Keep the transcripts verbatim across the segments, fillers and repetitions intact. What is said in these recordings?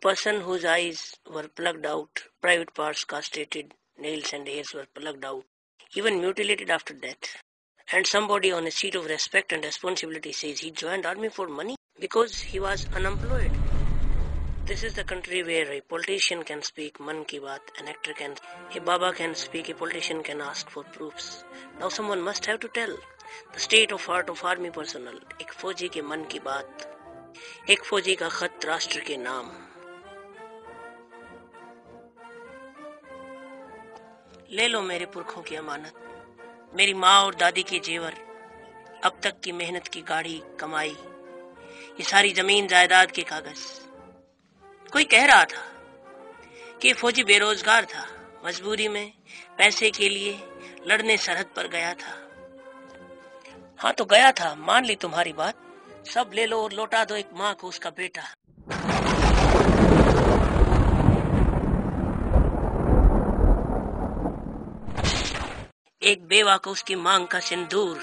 person whose eyes were plugged out, private parts castrated, nails and hairs were plugged out, even mutilated after death. And somebody on a seat of respect and responsibility says he joined army for money because he was unemployed. This is the country where a politician can speak man ki baat, an actor can, a baba can speak, a politician can ask for proofs. Now someone must have to tell the state of heart of army personnel. एक फौजी के मन की बात, एक फौजी का खत राष्ट्र के नाम. ले लो मेरे पुरखों की अमानत, मेरी माँ और दादी के जेवर, अब तक की मेहनत की गाढ़ी कमाई, ये सारी जमीन जायदाद के कागज. कोई कह रहा था कि फौजी बेरोजगार था, मजबूरी में पैसे के लिए लड़ने सरहद पर गया था. हाँ तो गया था, मान ली तुम्हारी बात. सब ले लो और लौटा दो एक माँ को उसका बेटा. एक बेवा को उसकी मांग का सिंदूर,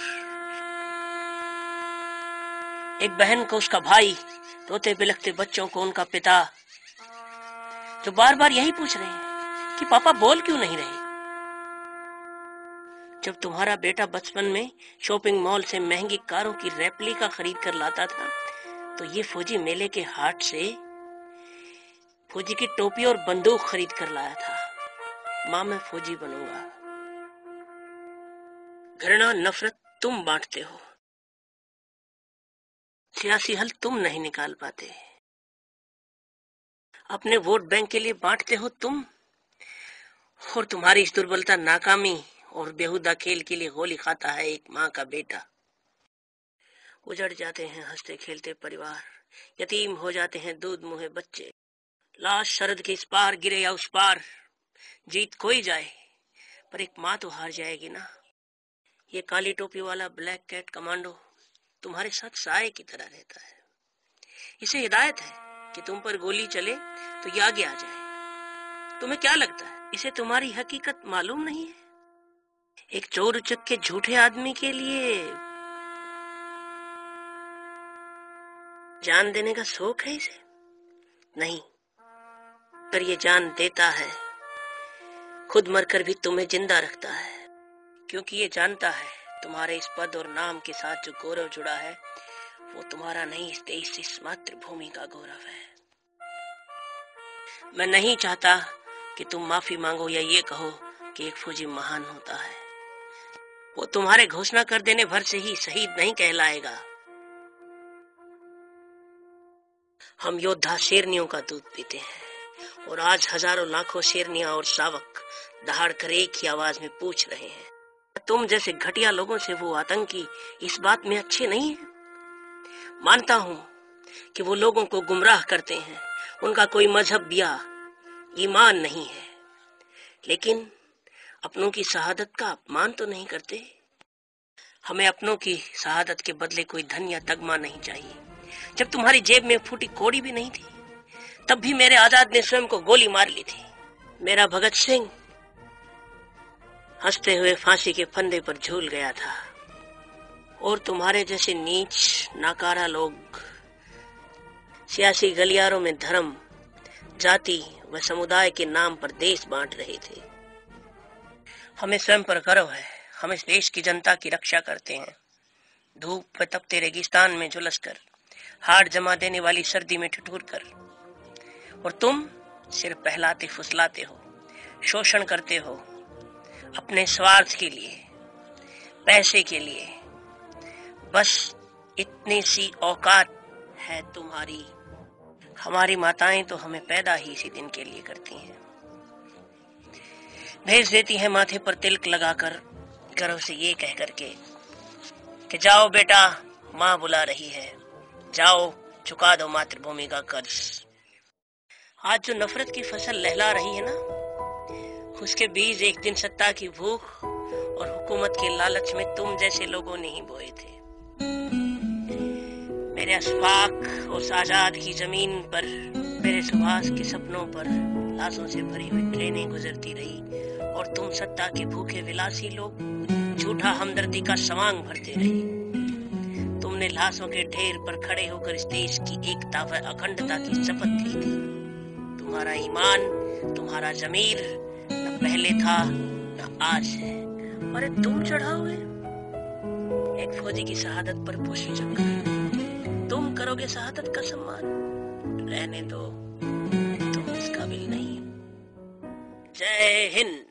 एक बहन को उसका भाई, रोते बिलखते बच्चों को उनका पिता, जो बार बार यही पूछ रहे हैं कि पापा बोल क्यों नहीं रहे. जब तुम्हारा बेटा बचपन में शॉपिंग मॉल से महंगी कारों की रेप्लिका खरीद कर लाता था, तो ये फौजी मेले के हाट से फौजी की टोपी और बंदूक खरीद कर लाया था. माँ मैं फौजी बनूंगा. घृणा नफरत तुम बांटते हो, सियासी हल तुम नहीं निकाल पाते. अपने वोट बैंक के लिए बांटते हो तुम, और तुम्हारी इस दुर्बलता, नाकामी और बेहुदा खेल के लिए गोली खाता है एक माँ का बेटा. उजड़ जाते हैं हंसते खेलते परिवार, यतीम हो जाते हैं दूध मुहे बच्चे. लाश सरहद के इस पार गिरे या उस पार, जीत कोई जाए पर एक माँ तो हार जाएगी ना. ये काली टोपी वाला ब्लैक कैट कमांडो तुम्हारे साथ साए की तरह रहता है. इसे हिदायत है कि तुम पर गोली चले तो ये आगे आ जाए. तुम्हें क्या लगता है इसे तुम्हारी हकीकत मालूम नहीं है? एक चोर उचक के झूठे आदमी के लिए जान देने का शौक है इसे? नहीं, पर ये जान देता है, खुद मरकर भी तुम्हें जिंदा रखता है, क्योंकि ये जानता है तुम्हारे इस पद और नाम के साथ जो गौरव जुड़ा है वो तुम्हारा नहीं, इस देश, इस मातृभूमि का गौरव है. मैं नहीं चाहता कि तुम माफी मांगो या ये कहो कि एक फौजी महान होता है. वो तुम्हारे घोषणा कर देने भर से ही शहीद नहीं कहलाएगा. हम योद्धा शेरनियों का दूध पीते हैं, और आज हजारों लाखों शेरनियां और शावक दहाड़ कर एक ही आवाज में पूछ रहे हैं. तुम जैसे घटिया लोगों से वो आतंकी इस बात में अच्छे नहीं हैं. मानता हूं कि वो लोगों को गुमराह करते हैं, उनका कोई मजहब या ईमान नहीं है, लेकिन अपनों की शहादत का अपमान तो नहीं करते. हमें अपनों की शहादत के बदले कोई धन या तगमा नहीं चाहिए. जब तुम्हारी जेब में फूटी कोड़ी भी नहीं थी, तब भी मेरे आजाद ने स्वयं को गोली मार ली थी. मेरा भगत सिंह हंसते हुए फांसी के फंदे पर झूल गया था, और तुम्हारे जैसे नीच नाकारा लोग सियासी गलियारों में धर्म, जाति व समुदाय के नाम पर देश बांट रहे थे. हमें स्वयं पर गर्व है. हम इस देश की जनता की रक्षा करते हैं, धूप व तपते रेगिस्तान में झुलसकर, हाड़ जमा देने वाली सर्दी में ठिठुर कर. और तुम सिर्फ बहलाते फुसलाते हो, शोषण करते हो अपने स्वार्थ के लिए, पैसे के लिए. बस इतनी सी औकात है तुम्हारी. हमारी माताएं तो हमें पैदा ही इसी दिन के लिए करती हैं. भेज देती हैं माथे पर तिलक लगाकर, गर्व से ये कह करके कि जाओ बेटा, माँ बुला रही है, जाओ चुका दो मातृभूमि का कर्ज. आज जो नफरत की फसल लहला रही है ना, उसके बीज एक दिन सत्ता की भूख और हुकूमत के लालच में तुम जैसे लोगों ने ही बोए थे. मेरे अस्फाक उस आजाद की जमीन पर, मेरे सुभाष के सपनों पर लाशों से भरी हुई ट्रेनें गुजरती रही, और तुम सत्ता के भूखे विलासी लोग झूठा हमदर्दी का सवांग भरते रहे. तुमने लाशों के ढेर पर खड़े होकर इस देश की एकता व अखंडता की शपथ ली थी. तुम्हारा ईमान, तुम्हारा जमीर न पहले था न आज है। अरे तुम चढ़ाओगे एक फौजी की शहादत पर पुष्प चक्कर, तुम करोगे शहादत का सम्मान? रहने दो, तुम इस काबिल नहीं। जय हिंद।